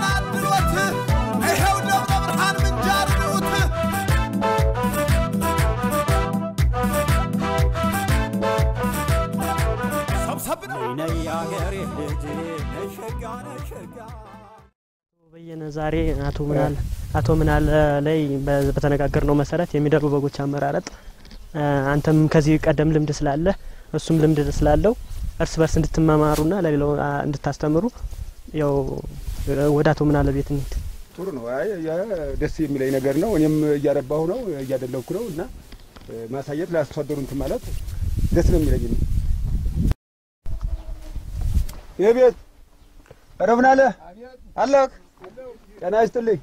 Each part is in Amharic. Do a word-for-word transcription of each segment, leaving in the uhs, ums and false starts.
በየነ ዛሬ አቶ ምናል አቶ ምናል ላይ በተነጋገርነው መሰረት የሚደርቡ በጎች አመራረጥ አንተም ከዚህ ቀደም ልምድ ስላለ እሱም ልምድ ስላለው እርስ በርስ እንድትማማሩና ለሌላው እንድታስተምሩ ያው ወደ አቶ ምናል ቤት እንት ጥሩ ነው። አይ ደስ የሚለኝ ነገር ነው። እኔም እያረባሁ ነው እያደለኩ ነው እና ማሳየት ላስተዋደሩንት ማለት ደስ ነው የሚለኝ። የቤት ረብናለ አለክ ቀና ይስጥልኝ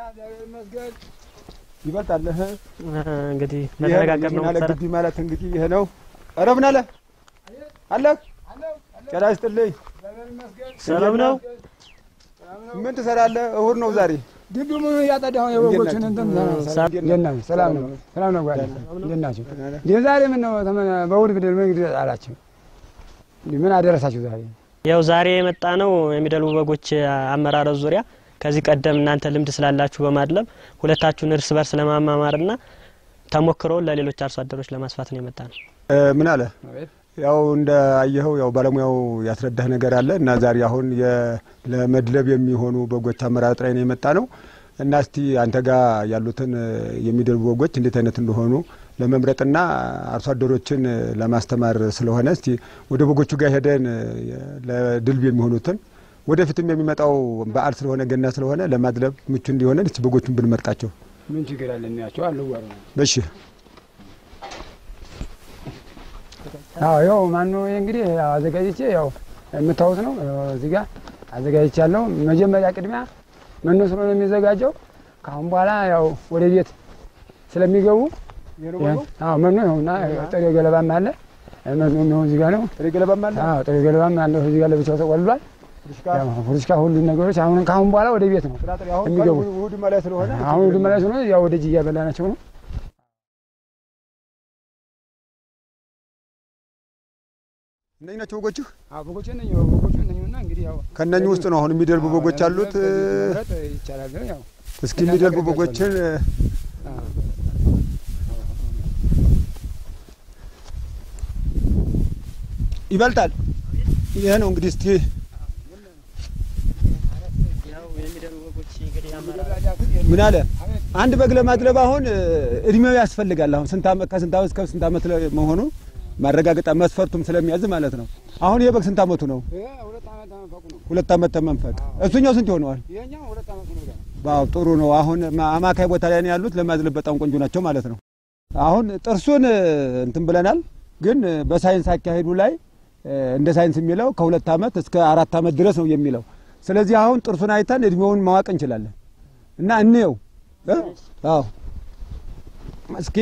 ይበልጣል እንግዲህ ለተነጋገርነው መሰረት ማለት እንግዲህ ይሄ ነው። ረብናለ አለክ ቀና ይስጥልኝ ሰላም ነው። ምን ትሰራለህ? እሁድ ነው ዛሬ ግቢው ምን ያጣዳው የበጎችን እንትን ሰላም ሰላም ነው ሰላም ነው ጓዳ እንደናችሁ ዛሬ ምን ነው በእሁድ ብደል መንገድ አላችሁ ምን አደረሳችሁ ዛሬ? ያው ዛሬ የመጣ ነው የሚደልቡ በጎች አመራረጥ ዙሪያ ከዚህ ቀደም እናንተ ልምድ ስላላችሁ በማድለም ሁለታችሁን እርስ በርስ ለማማማርና ተሞክሮውን ለሌሎች አርሶ አደሮች ለማስፋት ነው የመጣ ነው። ምን አለ ያው እንደ አየኸው ያው ባለሙያው ያስረዳህ ነገር አለ እና ዛሬ አሁን ለመድለብ የሚሆኑ በጎች አመራረጥ ላይ ነው የመጣ ነው እና እስቲ አንተ ጋር ያሉትን የሚደልቡ በጎች እንዴት አይነት እንደሆኑ ለመምረጥና አርሶ አደሮችን ለማስተማር ስለሆነ እስቲ ወደ በጎቹ ጋር ሄደን ለድልብ የሚሆኑትን ወደፊትም የሚመጣው በዓል ስለሆነ ገና ስለሆነ ለማድለብ ምቹ እንዲሆነ እስቲ በጎቹን ብንመርጣቸው ምን ችግር አለ እናያቸው አልወሩ እሺ አዎ ያው ማን ነው እንግዲህ አዘጋጅቼ ያው የምታውቁት ነው እዚህ ጋር አዘጋጅቻለሁ። መጀመሪያ ቅድሚያ መኖ ስለሆነ የሚዘጋጀው ካሁን በኋላ ያው ወደ ቤት ስለሚገቡ አዎ መኖ ነውና ጥሬ ገለባም አለ መኖ ነው እዚህ ጋር ነው ጥሬ ገለባም አለ አዎ ጥሬ ገለባም አለ እዚህ ጋር ለብቻው ተቆልሏል። ያው ፍሩሽካ ሁሉ ነገሮች አሁን ካሁን በኋላ ወደ ቤት ነው የሚገቡ እሁድ ማለት ስለሆነ አሁን እሁድ ማለት ነው ያው ወደ ጂያ በላናቸው ነው። እነኚህ ናቸው በጎቹ? አዎ በጎቹ እነኚህ በጎቹ እነኚህና እንግዲህ ያው ከነኚህ ውስጥ ነው አሁን የሚደልቡ በጎች አሉት ይቻላል ያው እስኪ የሚደልቡ በጎችን ይበልጣል ይሄ ነው እንግዲህ እስቲ ያው የሚደልቡ በጎች እንግዲህ አመራረጥ ምን አለ አንድ በግ ለማድለብ አሁን እድሜው ያስፈልጋል። አሁን ስንት አመት ከስንት አመት እስከ ስንት አመት መሆኑ ማረጋገጥ መስፈርቱም ስለሚያዝ ማለት ነው። አሁን ይሄ በግ ስንት አመቱ ነው? ሁለት አመት ተመንፈቁ ነው። ሁለት አመት ተመንፈቅ። እሱኛው ስንት ይሆነዋል? ይሄኛው ሁለት አመት ነው። ዋው ጥሩ ነው። አሁን አማካይ ቦታ ላይ ነው ያሉት ለማድለብ በጣም ቆንጆ ናቸው ማለት ነው። አሁን ጥርሱን እንትን ብለናል፣ ግን በሳይንስ አካሄዱ ላይ እንደ ሳይንስ የሚለው ከሁለት አመት እስከ አራት አመት ድረስ ነው የሚለው። ስለዚህ አሁን ጥርሱን አይተን እድሜውን ማወቅ እንችላለን እና እንየው። አዎ እስኪ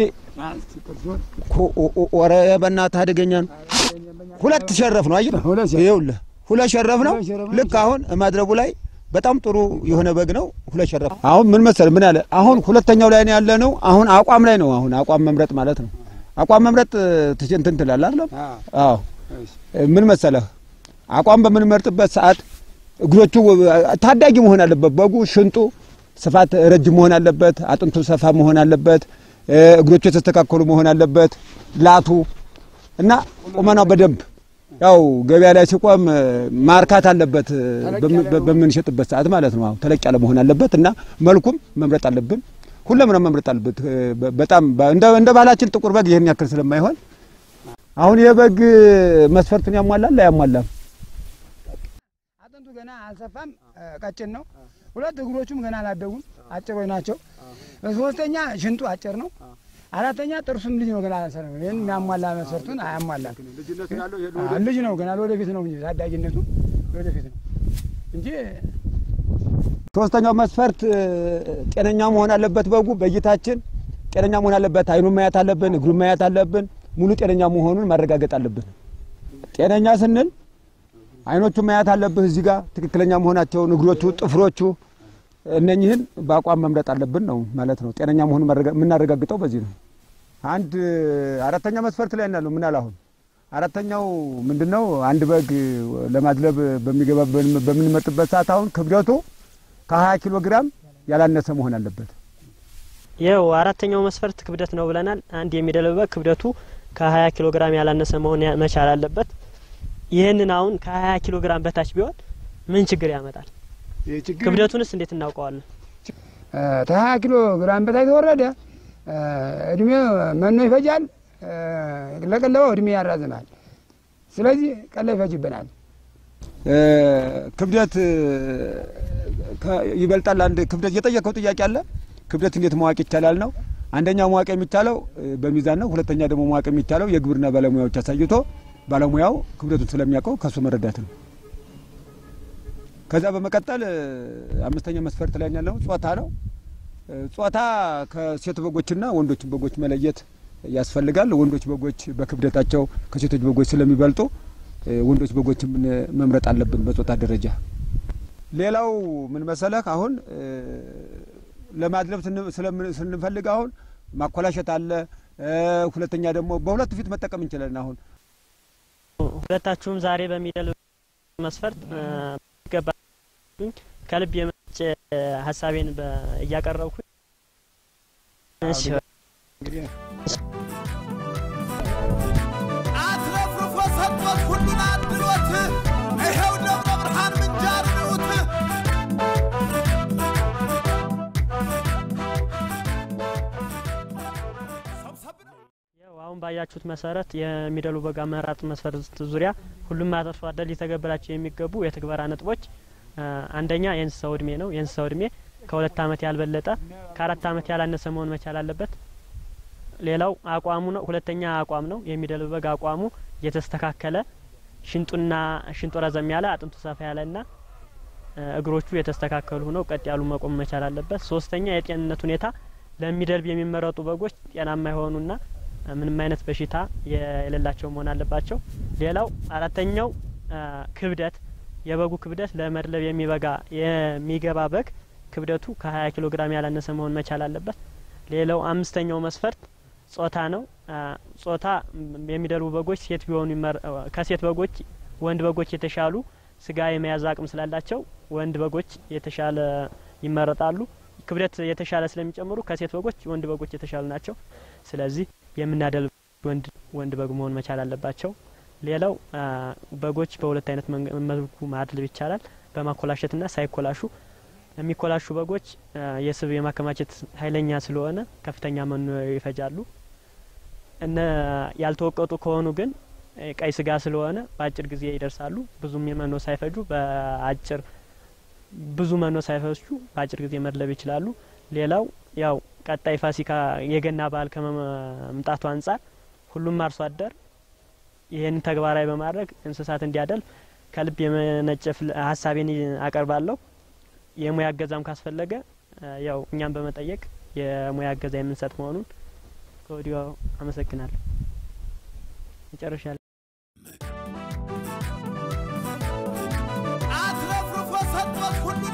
ወረ በእናትህ አደገኛ ነው። ሁለት ሸረፍ ነው አይደል? ይኸውልህ ሁለት ሸረፍ ነው። ልክ አሁን ማድረቡ ላይ በጣም ጥሩ የሆነ በግ ነው። ሁለት ሸረፍ አሁን ምን መሰል ምን አለ አሁን ሁለተኛው ላይ ነው ያለ ነው። አሁን አቋም ላይ ነው። አሁን አቋም መምረጥ ማለት ነው። አቋም መምረጥ እንትን ትላለህ አይደል? አዎ ምን መሰለህ አቋም በምንመርጥበት ሰዓት እግሮቹ ታዳጊ መሆን አለበት። በጉ ሽንጡ ስፋት ረጅም መሆን አለበት። አጥንቱ ሰፋ መሆን አለበት። እግሮቹ የተስተካከሉ መሆን አለበት። ላቱ እና ቁመናው በደንብ ያው ገበያ ላይ ሲቆም ማርካት አለበት በምንሸጥበት ሰዓት ማለት ነው። አሁን ተለቅ ያለ መሆን አለበት እና መልኩም መምረጥ አለብን። ሁሉም ነው መምረጥ አለበት። በጣም እንደ እንደ ባላችን ጥቁር በግ ይሄን ያክል ስለማይሆን አሁን የበግ መስፈርቱን ያሟላል አያሟላም? አጥንቱ ገና አልሰፋም፣ ቀጭን ነው። ሁለት እግሮቹም ገና አላደጉም፣ አጭሮች ናቸው። ሶስተኛ ሽንጡ አጭር ነው። አራተኛ ጥርሱም ልጅ ነው ገና አልሰራም። ይሄን የሚያሟላ መስፈርቱን አያሟላም። ልጅ ነው ገና ለወደፊት ነው እንጂ ታዳጊነቱ ለወደፊት ነው እንጂ። ሶስተኛው መስፈርት ጤነኛ መሆን አለበት። በጉ በእይታችን ጤነኛ መሆን አለበት። አይኑን ማየት አለብን፣ እግሩን ማየት አለብን። ሙሉ ጤነኛ መሆኑን ማረጋገጥ አለብን። ጤነኛ ስንል አይኖቹ ማየት አለብህ እዚህ ጋር ትክክለኛ መሆናቸውን፣ እግሮቹ፣ ጥፍሮቹ እነኚህን በአቋም መምረጥ አለብን ነው ማለት ነው። ጤነኛ መሆኑን የምናረጋግጠው በዚህ ነው። አንድ አራተኛ መስፈርት ላይ እናለው ምን አለ አሁን አራተኛው ምንድነው? አንድ በግ ለማድለብ በሚገባ በምንመርጥበት ሰዓት አሁን ክብደቱ ከ20 ኪሎ ግራም ያላነሰ መሆን አለበት። ያው አራተኛው መስፈርት ክብደት ነው ብለናል። አንድ የሚደልብ በግ ክብደቱ ከ20 ኪሎ ግራም ያላነሰ መሆን መቻል አለበት። ይሄንን አሁን ከ20 ኪሎ ግራም በታች ቢሆን ምን ችግር ያመጣል? ክብደቱንስ እንዴት እናውቀዋለን? ከ20 ኪሎ ግራም በታች ተወረደ እድሜ መኖ ይፈጃል፣ ለቀለበው እድሜ ያራዝማል። ስለዚህ ቀለብ ይፈጅብናል። ክብደት ይበልጣል። አንድ ክብደት የጠየቀው ጥያቄ አለ። ክብደት እንዴት ማወቅ ይቻላል ነው። አንደኛው ማወቅ የሚቻለው በሚዛን ነው። ሁለተኛ ደግሞ ማወቅ የሚቻለው የግብርና ባለሙያዎች አሳይቶ ባለሙያው ክብደቱን ስለሚያውቀው ከሱ መረዳት ነው። ከዛ በመቀጠል አምስተኛ መስፈርት ላይ ያለው ጾታ ነው። ጾታ ከሴት በጎችና ወንዶች በጎች መለየት ያስፈልጋል። ወንዶች በጎች በክብደታቸው ከሴቶች በጎች ስለሚበልጡ ወንዶች በጎች ምን መምረጥ አለብን በጾታ ደረጃ። ሌላው ምን መሰለህ አሁን ለማድለብ ስንፈልግ አሁን ማኮላሸት አለ። ሁለተኛ ደግሞ በሁለት ፊት መጠቀም እንችላለን። አሁን ሁለታችሁም ዛሬ በሚደልብ መስፈርት ገባኝ ከልብ የመጨ ሐሳቤን እያቀረብኩ እሺ አትረፍርፎ ሰጥቶት ሁሉን አድሎት ይሄው ደብረ ብርሃን ምንጃር ነውት። አሁን ባያችሁት መሰረት የሚደልቡ በግ አመራጥ መስፈርት ዙሪያ ሁሉም አርሶ አደር ሊተገብራቸው የሚገቡ የትግበራ ነጥቦች አንደኛ የእንስሳው እድሜ ነው። የእንስሳው እድሜ ከሁለት አመት ያልበለጠ ከአራት አመት ያላነሰ መሆን መቻል አለበት። ሌላው አቋሙ ነው። ሁለተኛ አቋም ነው። የሚደልብ በግ አቋሙ የተስተካከለ ሽንጡና ሽንጡ ረዘም ያለ አጥንቱ ሰፋ ያለና እግሮቹ የተስተካከሉ ሆነው ቀጥ ያሉ መቆም መቻል አለበት። ሶስተኛ የጤንነት ሁኔታ ለሚደልብ የሚመረጡ በጎች ጤናማ የሆኑና ምንም አይነት በሽታ የሌላቸው መሆን አለባቸው። ሌላው አራተኛው ክብደት የበጉ ክብደት ለመድለብ የሚበጋ የሚገባ በግ ክብደቱ ከ20 ኪሎ ግራም ያላነሰ መሆን መቻል አለበት። ሌላው አምስተኛው መስፈርት ጾታ ነው። ጾታ የሚደልቡ በጎች ሴት ቢሆኑ ከሴት በጎች ወንድ በጎች የተሻሉ ስጋ የመያዝ አቅም ስላላቸው ወንድ በጎች የተሻለ ይመረጣሉ። ክብደት የተሻለ ስለሚጨምሩ ከሴት በጎች ወንድ በጎች የተሻሉ ናቸው። ስለዚህ የምናደልብ ወንድ ወንድ በግ መሆን መቻል አለባቸው። ሌላው በጎች በሁለት አይነት መልኩ ማድለብ ይቻላል፣ በማኮላሸትና ሳይኮላሹ። የሚኮላሹ በጎች የስብ የማከማቸት ኃይለኛ ስለሆነ ከፍተኛ መኖ ይፈጃሉ። እነ ያልተወቀጡ ከሆኑ ግን ቀይ ስጋ ስለሆነ በአጭር ጊዜ ይደርሳሉ። ብዙም የመኖ ሳይፈጁ በአጭር ብዙ መኖ ሳይፈጁ በአጭር ጊዜ መድለብ ይችላሉ። ሌላው ያው ቀጣይ ፋሲካ የገና በዓል ከመምጣቱ አንጻር ሁሉም አርሶ አደር ይሄን ተግባራዊ በማድረግ እንስሳት እንዲያደልብ ከልብ የመነጨ ሀሳቤን አቀርባለሁ። የሙያ እገዛም ካስፈለገ ያው እኛም በመጠየቅ የሙያ እገዛ የምንሰጥ መሆኑን ከወዲሁ አመሰግናለሁ። መጨረሻ አትረፍርፎ ሰጥቶት ሁሉን